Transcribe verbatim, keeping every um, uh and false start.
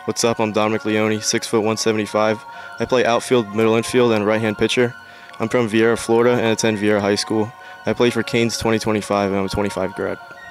What's up? I'm Dominic Leoni, six foot one seventy-five. I play outfield, middle infield, and right-hand pitcher. I'm from Viera, Florida, and attend Viera High School. I play for Canes twenty twenty-five, and I'm a twenty-five grad.